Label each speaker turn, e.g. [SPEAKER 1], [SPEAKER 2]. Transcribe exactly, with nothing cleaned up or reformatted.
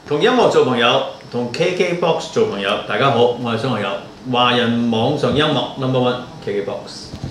[SPEAKER 1] 同音樂做朋友，同 K K Box 做朋友。大家好，我係張學友，華人網上音樂 number one K K Box。